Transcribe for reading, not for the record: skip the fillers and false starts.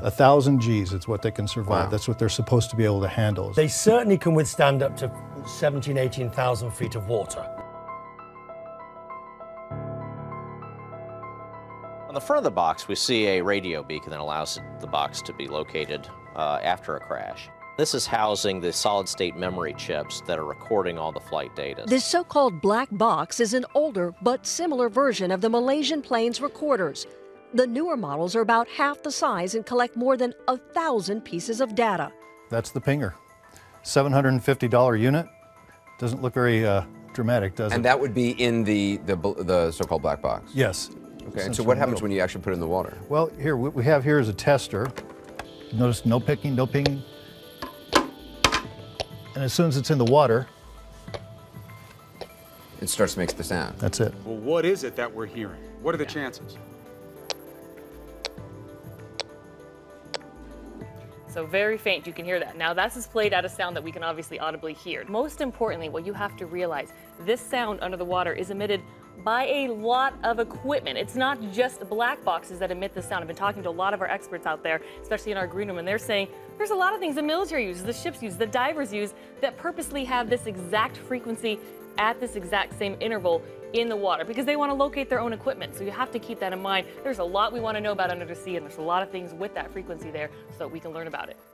1,000 Gs, it's what they can survive. Wow. That's what they're supposed to be able to handle. They certainly can withstand up to 17, 18,000 feet of water. On the front of the box, we see a radio beacon that allows the box to be located after a crash. This is housing the solid-state memory chips that are recording all the flight data. This so-called black box is an older but similar version of the Malaysian plane's recorders. The newer models are about half the size and collect more than 1,000 pieces of data. That's the pinger. $750 unit. Doesn't look very dramatic, does it? And that would be in the so-called black box? Yes. Okay, and so what happens when you actually put it in the water? Well, here, what we have here is a tester. Notice no picking, no pinging. And as soon as it's in the water, it starts to make the sound. That's it. Well, what is it that we're hearing? What are the chances? So very faint, you can hear that. Now that's displayed at a sound that we can obviously audibly hear. Most importantly, what you have to realize, this sound under the water is emitted by a lot of equipment. It's not just black boxes that emit this sound. I've been talking to a lot of our experts out there, especially in our green room, and they're saying there's a lot of things the military uses, the ships use, the divers use, that purposely have this exact frequency at this exact same interval in the water because they want to locate their own equipment. So you have to keep that in mind. There's a lot we want to know about under the sea, and there's a lot of things with that frequency there so that we can learn about it.